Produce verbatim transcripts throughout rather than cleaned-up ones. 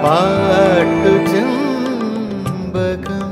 പാട്ടുചെമ്പകം.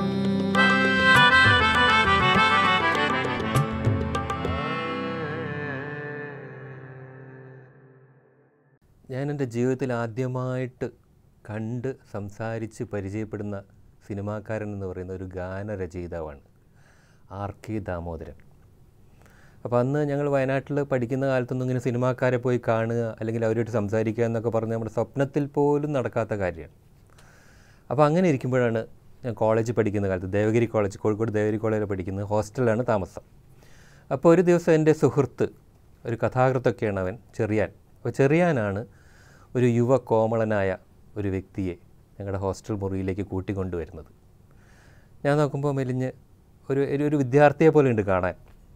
ഞാൻ എൻ്റെ ജീവിതത്തിൽ ആദ്യമായിട്ട് കണ്ട് സംസാരിച്ച് പരിചയപ്പെടുന്ന സിനിമാക്കാരൻ എന്ന് പറയുന്ന ഒരു ഗാനരചയിതാവാണ് ആർ കെ ദാമോദരൻ. അപ്പോൾ അന്ന് ഞങ്ങൾ വയനാട്ടിൽ പഠിക്കുന്ന കാലത്തൊന്നും ഇങ്ങനെ സിനിമാക്കാരെ പോയി കാണുക അല്ലെങ്കിൽ അവരുമായിട്ട് സംസാരിക്കുക എന്നൊക്കെ പറഞ്ഞ് നമ്മുടെ സ്വപ്നത്തിൽ പോലും നടക്കാത്ത കാര്യമാണ്. അപ്പോൾ അങ്ങനെ ഇരിക്കുമ്പോഴാണ് ഞാൻ കോളേജ് പഠിക്കുന്ന കാലത്ത് ദേവഗിരി കോളേജ് കോഴിക്കോട് ദേവഗിരി കോളേജിൽ പഠിക്കുന്നത്, ഹോസ്റ്റലിലാണ് താമസം. അപ്പോൾ ഒരു ദിവസം എൻ്റെ സുഹൃത്ത്, ഒരു കഥാകൃത്തൊക്കെയാണ് അവൻ, ചെറിയാൻ. അപ്പോൾ ചെറിയാനാണ് ഒരു യുവ കോമളനായ ഒരു വ്യക്തിയെ ഞങ്ങളുടെ ഹോസ്റ്റൽ മുറിയിലേക്ക് കൂട്ടിക്കൊണ്ടുവരുന്നത്. ഞാൻ നോക്കുമ്പോൾ മെലിഞ്ഞ് ഒരു ഒരു വിദ്യാർത്ഥിയെ പോലെ ഉണ്ട് കാണാൻ.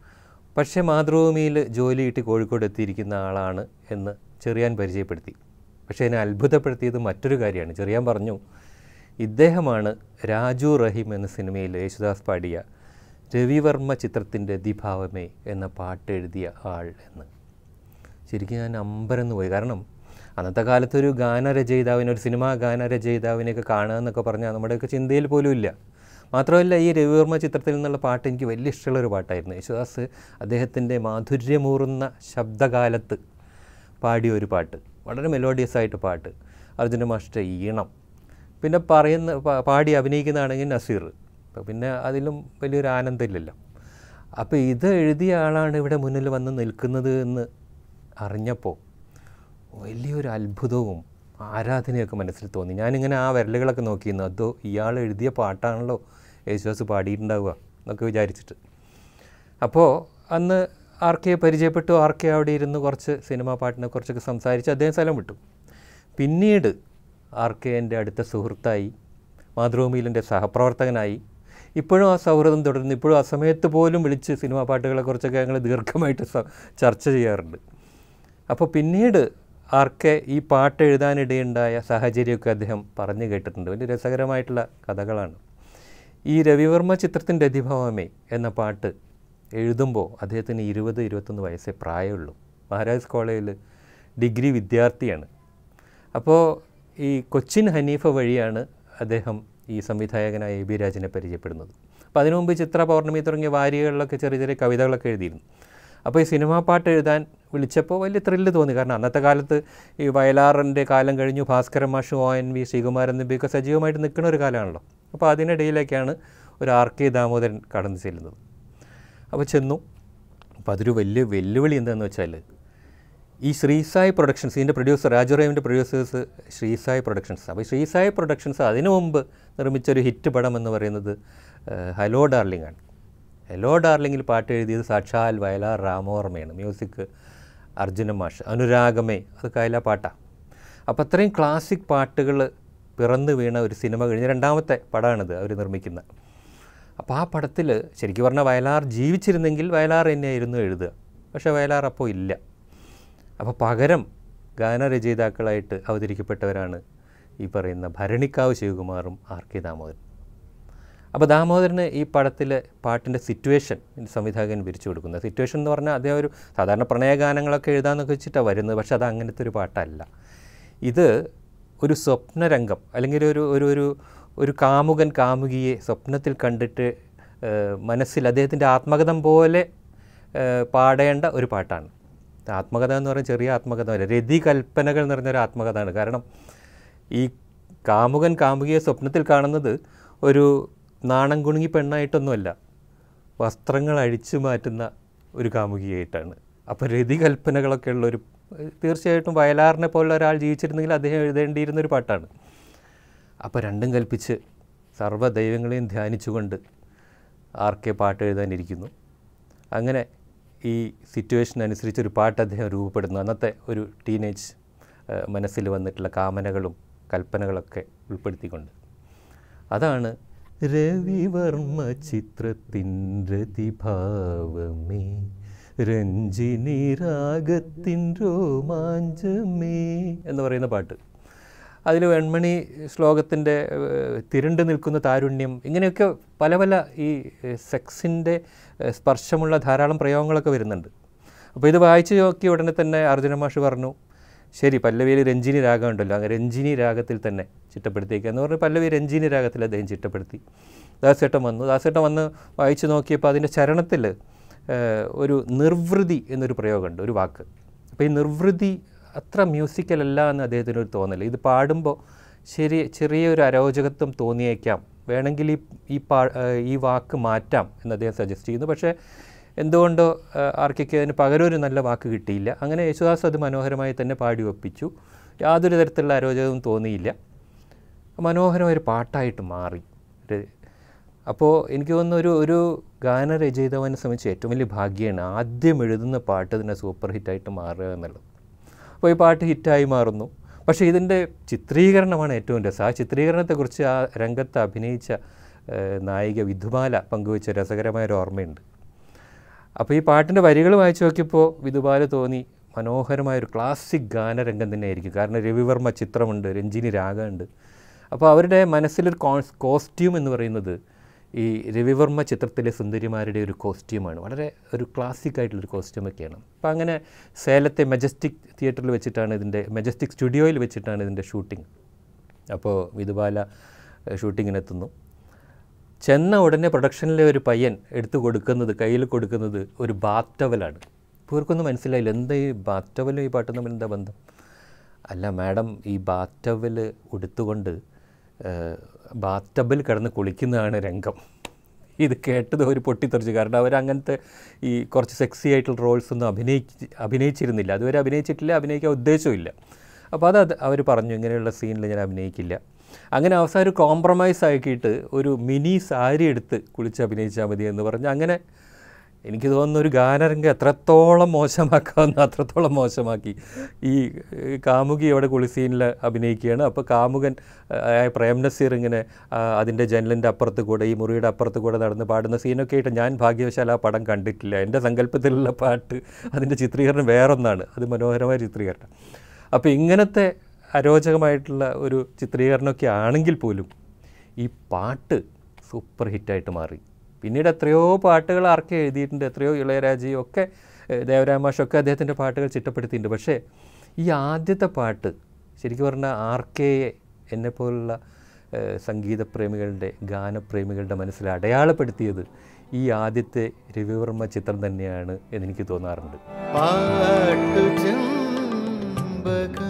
പക്ഷേ മാതൃഭൂമിയിൽ ജോലി കിട്ടി കോഴിക്കോട് എത്തിയിരിക്കുന്ന ആളാണ് എന്ന് ചെറിയാൻ പരിചയപ്പെടുത്തി. പക്ഷേ എന്നെ അത്ഭുതപ്പെടുത്തിയത് മറ്റൊരു കാര്യമാണ്. ചെറിയാൻ പറഞ്ഞു, ഇദ്ദേഹമാണ് രാജു റഹീം എന്ന സിനിമയിൽ യേശുദാസ് പാടിയ രവിവർമ്മ ചിത്രത്തിൻ്റെ ദിഭാവമേ എന്ന പാട്ട് എഴുതിയ ആൾ എന്ന്. ശരിക്കും ഞാൻ അമ്പരന്ന് പോയി. കാരണം അന്നത്തെ കാലത്ത് ഒരു ഗാനരചയിതാവിനെ, ഒരു സിനിമാ ഗാനരചയിതാവിനെയൊക്കെ കാണുക എന്നൊക്കെ പറഞ്ഞാൽ നമ്മുടെയൊക്കെ ചിന്തയിൽ പോലും ഇല്ല. മാത്രമല്ല, ഈ രവിവർമ്മ ചിത്രത്തിൽ നിന്നുള്ള പാട്ട് എനിക്ക് വലിയ ഇഷ്ടമുള്ളൊരു പാട്ടായിരുന്നു. യേശുദാസ് അദ്ദേഹത്തിൻ്റെ മാധുര്യമൂറുന്ന ശബ്ദകാലത്ത് പാടിയ ഒരു പാട്ട്, വളരെ മെലോഡിയസ് ആയിട്ട് പാട്ട്, അർജുന മാഷ്ട ഈണം, പിന്നെ പറയുന്ന പാടി അഭിനയിക്കുന്നതാണെങ്കിൽ നസീർ. പിന്നെ അതിലും വലിയൊരു ആനന്ദമില്ലല്ലോ. അപ്പോൾ ഇത് എഴുതിയ ആളാണ് ഇവിടെ മുന്നിൽ വന്ന് നിൽക്കുന്നത് എന്ന് അറിഞ്ഞപ്പോൾ വലിയൊരു അത്ഭുതവും ആരാധനയൊക്കെ മനസ്സിൽ തോന്നി. ഞാനിങ്ങനെ ആ വിരലുകളൊക്കെ നോക്കിയിരുന്നു, അതോ ഇയാൾ എഴുതിയ പാട്ടാണല്ലോ യേശുദാസ് പാടിയിട്ടുണ്ടാവുക എന്നൊക്കെ വിചാരിച്ചിട്ട്. അപ്പോൾ അന്ന് ആർ കെയെ പരിചയപ്പെട്ടു. ആർ കെ അവിടെ ഇരുന്ന് കുറച്ച് സിനിമാ പാട്ടിനെ കുറിച്ചൊക്കെ സംസാരിച്ച് അദ്ദേഹം സ്ഥലം വിട്ടു. പിന്നീട് ആർ കെ എൻ്റെ അടുത്ത സുഹൃത്തായി, മാതൃഭൂമിയിൽ എൻ്റെ സഹപ്രവർത്തകനായി. ഇപ്പോഴും ആ സൗഹൃദം തുടരുന്നു. ഇപ്പോഴും ആ സമയത്ത് പോലും വിളിച്ച് സിനിമാ പാട്ടുകളെക്കുറിച്ചൊക്കെ ഞങ്ങൾ ദീർഘമായിട്ട് ചർച്ച ചെയ്യാറുണ്ട്. അപ്പോൾ പിന്നീട് ആർ കെ ഈ പാട്ട് എഴുതാനിടയുണ്ടായ സാഹചര്യമൊക്കെ അദ്ദേഹം പറഞ്ഞു കേട്ടിട്ടുണ്ട്. വലിയ രസകരമായിട്ടുള്ള കഥകളാണ്. ഈ രവിവർമ്മ ചിത്രത്തിൻ്റെ ദിഭാവമേ എന്ന പാട്ട് എഴുതുമ്പോൾ അദ്ദേഹത്തിന് ഇരുപത് ഇരുപത്തൊന്ന് വയസ്സേ പ്രായമുള്ളൂ. മഹാരാജ് കോളേജിൽ ഡിഗ്രി വിദ്യാർത്ഥിയാണ്. അപ്പോൾ ഈ കൊച്ചിൻ ഹനീഫ വഴിയാണ് അദ്ദേഹം ഈ സംവിധായകനായ എ ബി രാജിനെ പരിചയപ്പെടുന്നത്. അപ്പോൾ അതിനു മുമ്പ് ചിത്ര, പൗർണമി തുടങ്ങിയ വാരികകളിലൊക്കെ ചെറിയ ചെറിയ കവിതകളൊക്കെ എഴുതിയിരുന്നു. അപ്പോൾ ഈ സിനിമാ പാട്ട് എഴുതാൻ വിളിച്ചപ്പോൾ വലിയ ത്രില്ല് തോന്നി. കാരണം അന്നത്തെ കാലത്ത് ഈ വയലാറിൻ്റെ കാലം കഴിഞ്ഞു, ഭാസ്കരൻ മാഷ്, ഒ എൻ വി, ശ്രീകുമാരൻ നമ്പിയൊക്കെ സജീവമായിട്ട് നിൽക്കുന്ന ഒരു കാലമാണല്ലോ. അപ്പോൾ അതിനിടയിലേക്കാണ് ഒരു ആർ കെ ദാമോദരൻ കടന്നു ചെല്ലുന്നത്. അപ്പോൾ ചെന്നു. അപ്പോൾ അതൊരു വലിയ വെല്ലുവിളി എന്താണെന്ന് വെച്ചാൽ, ഈ ശ്രീസായി പ്രൊഡക്ഷൻസ്, ഇതിൻ്റെ പ്രൊഡ്യൂസർ രാജു റഹീമിൻ്റെ പ്രൊഡ്യൂസേഴ്സ് ശ്രീസായി പ്രൊഡക്ഷൻസ്. അപ്പോൾ ശ്രീസായി പ്രൊഡക്ഷൻസ് അതിനു മുമ്പ് നിർമ്മിച്ചൊരു ഹിറ്റ് പടം എന്ന് പറയുന്നത് ഹലോ ഡാർലിംഗ് ആണ്. ഹലോ ഡാർലിംഗിൽ പാട്ട് എഴുതിയത് സാക്ഷാൽ വയലാർ രാമവർമ്മയാണ്. മ്യൂസിക് അർജുന മാഷ്, അനുരാഗമേ അത് കൈല പാട്ടാണ്. അപ്പോൾ അത്രയും ക്ലാസിക് പാട്ടുകൾ പിറന്നു വീണ ഒരു സിനിമ കഴിഞ്ഞ് രണ്ടാമത്തെ പടമാണിത് അവർ നിർമ്മിക്കുന്നത്. അപ്പോൾ ആ പടത്തിൽ ശരിക്കും പറഞ്ഞാൽ വയലാർ ജീവിച്ചിരുന്നെങ്കിൽ വയലാർ തന്നെയായിരുന്നു എഴുതുക. പക്ഷേ വയലാർ അപ്പോൾ ഇല്ല. അപ്പോൾ പകരം ഗാനരചയിതാക്കളായിട്ട് അവതരിക്കപ്പെട്ടവരാണ് ഈ പറയുന്ന ഭരണിക്കാവ് ശിവകുമാറും ആർ കെ ദാമോദരൻ. അപ്പോൾ ദാമോദരന് ഈ പടത്തിലെ പാട്ടിൻ്റെ സിറ്റുവേഷൻ സംവിധായകൻ വിരിച്ചു കൊടുക്കുന്നത്. സിറ്റുവേഷൻ എന്ന് പറഞ്ഞാൽ അദ്ദേഹം ഒരു സാധാരണ പ്രണയഗാനങ്ങളൊക്കെ എഴുതാമെന്നൊക്കെ വെച്ചിട്ടാണ് വരുന്നത്. പക്ഷേ അത് അങ്ങനത്തെ ഒരു പാട്ടല്ല. ഇത് ഒരു സ്വപ്നരംഗം, അല്ലെങ്കിൽ ഒരു ഒരു ഒരു ഒരു കാമുകൻ കാമുകിയെ സ്വപ്നത്തിൽ കണ്ടിട്ട് മനസ്സിൽ അദ്ദേഹത്തിൻ്റെ ആത്മകഥം പോലെ പാടേണ്ട ഒരു പാട്ടാണ്. ആത്മകഥ എന്ന് പറയുന്നത് ചെറിയ ആത്മകഥ അല്ല, രതി കൽപ്പനകൾ നിറഞ്ഞൊരു ആത്മകഥയാണ്. കാരണം ഈ കാമുകൻ കാമുകിയെ സ്വപ്നത്തിൽ കാണുന്നത് ഒരു നാണം കുണുങ്ങി പെണ്ണായിട്ടൊന്നുമല്ല, വസ്ത്രങ്ങൾ അഴിച്ചു മാറ്റുന്ന ഒരു കാമുകിയായിട്ടാണ്. അപ്പോൾ രതി കൽപ്പനകളൊക്കെ ഉള്ളൊരു, തീർച്ചയായിട്ടും വയലാറിനെ പോലുള്ള ഒരാൾ ജീവിച്ചിരുന്നെങ്കിൽ അദ്ദേഹം എഴുതേണ്ടിയിരുന്നൊരു പാട്ടാണ്. അപ്പോൾ രണ്ടും കൽപ്പിച്ച് സർവ്വദൈവങ്ങളെയും ധ്യാനിച്ചുകൊണ്ട് ആർ കെ പാട്ട് എഴുതാനിരിക്കുന്നു. അങ്ങനെ ഈ സിറ്റുവേഷൻ അനുസരിച്ചൊരു പാട്ട് അദ്ദേഹം രൂപപ്പെടുന്നു. അന്നത്തെ ഒരു ടീനേജ് മനസ്സിൽ വന്നിട്ടുള്ള കാമനകളും കൽപ്പനകളൊക്കെ ഉൾപ്പെടുത്തിക്കൊണ്ട്. അതാണ് രവിവർമ്മ ചിത്രത്തിൻ്റെ ദിഭാവമേ രഞ്ജിനി രാഗത്തിൻ രോമാഞ്ചമേ എന്ന് പറയുന്ന പാട്ട്. അതിൽ വെൺമണി ശ്ലോകത്തിൻ്റെ തിരണ്ട് നിൽക്കുന്ന താരുണ്യം, ഇങ്ങനെയൊക്കെ പല പല ഈ സെക്സിൻ്റെ സ്പർശമുള്ള ധാരാളം പ്രയോഗങ്ങളൊക്കെ വരുന്നുണ്ട്. അപ്പോൾ ഇത് വായിച്ച് നോക്കി ഉടനെ തന്നെ അർജുന മാഷ് പറഞ്ഞു, ശരി പല്ലവിയിൽ രഞ്ജിനി രാഗം ഉണ്ടല്ലോ, അങ്ങനെ രഞ്ജിനി രാഗത്തിൽ തന്നെ ചിട്ടപ്പെടുത്തിയേക്കുക എന്ന് പറഞ്ഞാൽ പല്ലവി രഞ്ജിനി രാഗത്തിൽ അദ്ദേഹം ചിട്ടപ്പെടുത്തി. ദാസേട്ടൻ വന്നു. ദാസേട്ടൻ വന്ന് വായിച്ചു നോക്കിയപ്പോൾ അതിൻ്റെ ചരണത്തിൽ ഒരു നിർവൃതി എന്നൊരു പ്രയോഗമുണ്ട്, ഒരു വാക്ക്. അപ്പോൾ ഈ നിർവൃതി അത്ര മ്യൂസിക്കലല്ല എന്ന് അദ്ദേഹത്തിനൊരു തോന്നൽ. ഇത് പാടുമ്പോൾ ശരി ചെറിയൊരു അരോചകത്വം തോന്നിയേക്കാം, വേണമെങ്കിൽ ഈ ഈ പാ ഈ വാക്ക് മാറ്റാം എന്ന് അദ്ദേഹം സജസ്റ്റ് ചെയ്യുന്നു. പക്ഷേ എന്തുകൊണ്ടോ ആർക്കൊക്കെ അതിന് പകരമൊരു നല്ല വാക്ക് കിട്ടിയില്ല. അങ്ങനെ യേശുദാസ് അത് മനോഹരമായി തന്നെ പാടി ഒപ്പിച്ചു. യാതൊരു തരത്തിലുള്ള അരോചകവും തോന്നിയില്ല. മനോഹരമായൊരു പാട്ടായിട്ട് മാറി. അപ്പോൾ എനിക്ക് തോന്നുന്നു ഒരു ഒരു ഗാനരചയിതാവിനെ സംബന്ധിച്ച് ഏറ്റവും വലിയ ഭാഗ്യമാണ് ആദ്യം എഴുതുന്ന പാട്ട് തന്നെ സൂപ്പർ ഹിറ്റായിട്ട് മാറുക എന്നുള്ളത്. അപ്പോൾ ഈ പാട്ട് ഹിറ്റായി മാറുന്നു. പക്ഷേ ഇതിൻ്റെ ചിത്രീകരണമാണ് ഏറ്റവും രസം. ആ ചിത്രീകരണത്തെക്കുറിച്ച് ആ രംഗത്ത് അഭിനയിച്ച നായിക വിധുബാല പങ്കുവെച്ച രസകരമായൊരു ഓർമ്മയുണ്ട്. അപ്പോൾ ഈ പാട്ടിൻ്റെ വരികൾ വായിച്ചു നോക്കിയപ്പോൾ വിധുബാല തോന്നി മനോഹരമായൊരു ക്ലാസിക് ഗാനരംഗം തന്നെയായിരിക്കും. കാരണം രവിവർമ്മ ചിത്രമുണ്ട്, രഞ്ജിനി രാഗമുണ്ട്. അപ്പോൾ അവരുടെ മനസ്സിലൊരു കോസ് കോസ്റ്റ്യൂം എന്ന് പറയുന്നത് ഈ രവിവർമ്മ ചിത്രത്തിലെ സുന്ദരിമാരുടെ ഒരു കോസ്റ്റ്യൂമാണ്. വളരെ ഒരു ക്ലാസിക് ആയിട്ടുള്ളൊരു കോസ്റ്റ്യൂമൊക്കെയാണ്. അപ്പോൾ അങ്ങനെ സേലത്തെ മെജസ്റ്റിക് തിയേറ്ററിൽ വെച്ചിട്ടാണ് ഇതിൻ്റെ മെജസ്റ്റിക് സ്റ്റുഡിയോയിൽ വെച്ചിട്ടാണ് ഇതിൻ്റെ ഷൂട്ടിംഗ്. അപ്പോൾ വിധുബാല ഷൂട്ടിങ്ങിനെത്തുന്നു. ചെന്ന ഉടനെ പ്രൊഡക്ഷനിലെ ഒരു പയ്യൻ എടുത്തു കൊടുക്കുന്നത് കയ്യിൽ കൊടുക്കുന്നത് ഒരു ബാത്ത് ടവലാണ്. ഇപ്പോൾ ഇവർക്കൊന്നും മനസ്സിലായില്ല, എന്താ ഈ ബാത്ത് ടവലും ഈ പാട്ടും തമ്മിൽ എന്താ ബന്ധം? അല്ല മാഡം, ഈ ബാത്ത് ടവൽ ഉടുത്തുകൊണ്ട് ബാത്ത് ടബിൽ കിടന്ന് കുളിക്കുന്നതാണ് രംഗം. ഇത് കേട്ടത് ഒരു പൊട്ടിത്തെറിച്ചു. കാരണം അവരങ്ങനത്തെ ഈ കുറച്ച് സെക്സി ആയിട്ടുള്ള റോൾസ് ഒന്നും അഭിനയിച്ച് അഭിനയിച്ചിരുന്നില്ല അതുവരെ അഭിനയിച്ചിട്ടില്ല, അഭിനയിക്കാൻ ഉദ്ദേശവുമില്ല. അപ്പോൾ അത് അവർ പറഞ്ഞു ഇങ്ങനെയുള്ള സീനിൽ ഞാൻ അഭിനയിക്കില്ല. അങ്ങനെ അവസാനം ഒരു കോംപ്രമൈസ് ആക്കിയിട്ട് ഒരു മിനി സാരി എടുത്ത് കുളിച്ച് അഭിനയിച്ചാൽ മതി എന്ന് പറഞ്ഞ് അങ്ങനെ എനിക്ക് തോന്നുന്നു ഒരു ഗാനരംഗം എത്രത്തോളം മോശമാക്കാമെന്ന് അത്രത്തോളം മോശമാക്കി. ഈ കാമുകി അവിടെ കുളിസീനിൽ അഭിനയിക്കുകയാണ്. അപ്പോൾ കാമുകൻ പ്രേം നസീർ ഇങ്ങനെ അതിൻ്റെ ജനലിൻ്റെ അപ്പുറത്ത് കൂടെ ഈ മുറിയുടെ അപ്പുറത്ത് കൂടെ നടന്ന് പാടുന്ന സീനൊക്കെ ആയിട്ട് ഞാൻ ഭാഗ്യവശാൽ ആ പടം കണ്ടിട്ടില്ല. എൻ്റെ സങ്കല്പത്തിലുള്ള പാട്ട് അതിൻ്റെ ചിത്രീകരണം വേറൊന്നാണ്, അത് മനോഹരമായ ചിത്രീകരണം. അപ്പോൾ ഇങ്ങനത്തെ അരോചകമായിട്ടുള്ള ഒരു ചിത്രീകരണമൊക്കെ ആണെങ്കിൽ പോലും ഈ പാട്ട് സൂപ്പർ ഹിറ്റായിട്ട് മാറി. പിന്നീട് എത്രയോ പാട്ടുകൾ ആർക്കെ എഴുതിയിട്ടുണ്ട്, എത്രയോ ഇളയരാജയും ഒക്കെ ദേവരാമാഷൊക്കെ അദ്ദേഹത്തിൻ്റെ പാട്ടുകൾ ചിട്ടപ്പെടുത്തിയിട്ടുണ്ട്. പക്ഷേ ഈ ആദ്യത്തെ പാട്ട് ശരിക്കും പറഞ്ഞാൽ ആർ കെ എന്നെപ്പോലുള്ള സംഗീതപ്രേമികളുടെ ഗാനപ്രേമികളുടെ മനസ്സിൽ അടയാളപ്പെടുത്തിയത് ഈ ആദ്യത്തെ രവിവർമ്മ ചിത്രം തന്നെയാണ് എന്നെനിക്ക് തോന്നാറുണ്ട്. പാട്ടുചെമ്പകം